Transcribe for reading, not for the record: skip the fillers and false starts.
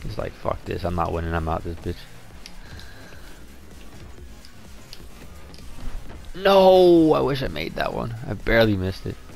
He's like, fuck this, I'm not winning, I'm out this bitch. No! I wish I made that one. I barely missed it.